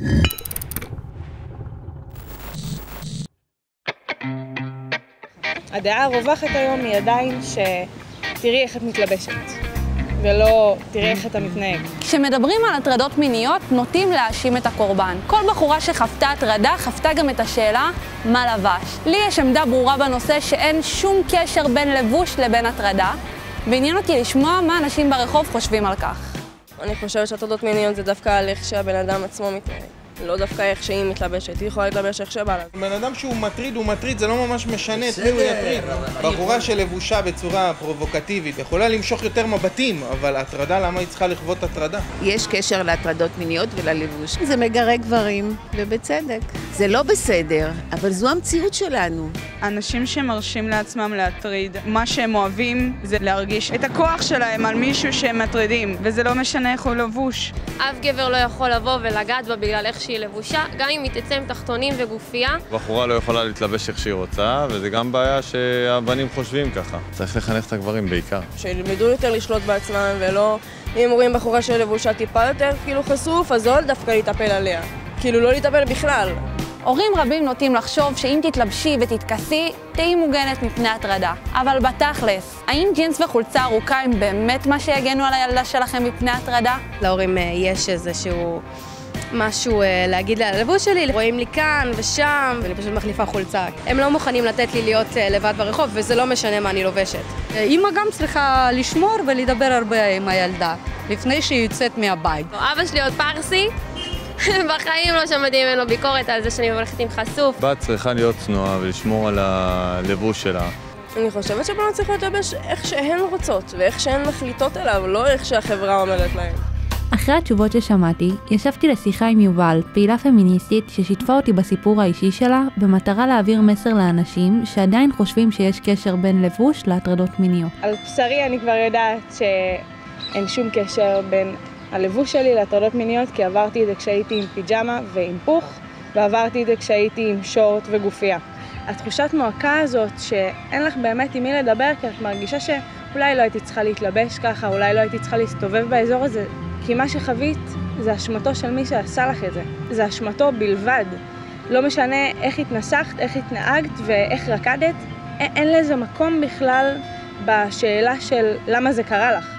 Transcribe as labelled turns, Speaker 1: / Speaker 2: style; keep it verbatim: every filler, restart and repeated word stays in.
Speaker 1: הדעה הרווחת היום היא עדיין שתראי איך את מתלבשת, ולא תראי איך אתה מתנהג.
Speaker 2: כשמדברים על הטרדות מיניות, נוטים להאשים את הקורבן. כל בחורה שחוותה הטרדה, חוותה גם את השאלה מה לבש. לי יש עמדה ברורה בנושא שאין שום קשר בין לבוש לבין הטרדה, ועניין אותי לשמוע מה אנשים ברחוב חושבים על כך.
Speaker 3: אני חושבת שהטרדות מיניות זה דווקא על איך שהבן אדם עצמו מתנהג. לא דווקא איך שהיא מתלבשת, היא יכולה להתלבש איך שבא לה.
Speaker 4: בן אדם שהוא מטריד, הוא מטריד, זה לא ממש משנה את מי הוא יטריד. בחורה שלבושה בצורה פרובוקטיבית יכולה למשוך יותר מבטים, אבל הטרדה, למה היא צריכה לכבוד הטרדה?
Speaker 5: יש קשר להטרדות מיניות וללבוש.
Speaker 6: זה מגרה גברים, ובצדק.
Speaker 5: זה לא בסדר, אבל זו המציאות שלנו.
Speaker 7: אנשים שמרשים לעצמם להטריד, מה שהם אוהבים זה להרגיש את הכוח שלהם על מישהו שהם מטרידים, וזה לא משנה איך הוא לבוש.
Speaker 8: אף גבר לא יכול לבוא ולגעת בה בגלל איך שהיא לבושה, גם אם היא תצא עם תחתונים וגופייה.
Speaker 9: בחורה לא יכולה להתלבש איך שהיא רוצה, וזה גם בעיה שהבנים חושבים ככה. צריך לחנך את הגברים בעיקר.
Speaker 3: שילמדו יותר לשלוט בעצמם, ולא אם רואים בחורה של לבושה טיפה יותר כאילו חשוף, אז לא דווקא להתאפל עליה. כאילו לא להתאפל בכלל.
Speaker 2: הורים רבים נוטים לחשוב שאם תתלבשי ותתכסי, תהי מוגנת מפני הטרדה. אבל בתכלס, האם ג'ינס וחולצה ארוכה הם באמת מה שיגנו על הילדה שלכם מפני הטרדה?
Speaker 10: להורים יש איזשהו משהו להגיד לה, הלבוש שלי, רואים לי כאן ושם, ואני פשוט מחליפה חולצה. הם לא מוכנים לתת לי להיות לבד ברחוב, וזה לא משנה מה אני לובשת.
Speaker 6: אמא גם צריכה לשמור ולדבר הרבה עם הילדה, לפני שהיא יוצאת מהבית.
Speaker 8: אבא שלי עוד פרסי. בחיים לא שמעתי ממנו ביקורת על זה שאני הולכת עם חשוף.
Speaker 9: בת צריכה להיות צנועה ולשמור על הלבוש שלה.
Speaker 3: אני חושבת שבנות צריכות להתלבש איך שהן רוצות, ואיך שהן מחליטות עליו, לא איך שהחברה אומרת להן.
Speaker 11: אחרי התשובות ששמעתי, ישבתי לשיחה עם יובל, פעילה פמיניסטית ששיתפה אותי בסיפור האישי שלה, במטרה להעביר מסר לאנשים שעדיין חושבים שיש קשר בין לבוש להטרדות מיניות.
Speaker 1: על בשרי אני כבר יודעת שאין שום קשר בין הלבוש שלי להטרדות מיניות, כי עברתי את זה כשהייתי עם פיג'מה ועם פוך, ועברתי את זה כשהייתי עם שורט וגופייה. התחושת מועקה הזאת שאין לך באמת עם מי לדבר, כי את מרגישה שאולי לא הייתי צריכה להתלבש ככה, אולי לא הייתי צריכה להסתובב באזור הזה, כי מה שחווית זה אשמתו של מי שעשה לך את זה. זה אשמתו בלבד. לא משנה איך התנסחת, איך התנהגת ואיך רקדת, אין לזה מקום בכלל בשאלה של למה זה קרה לך.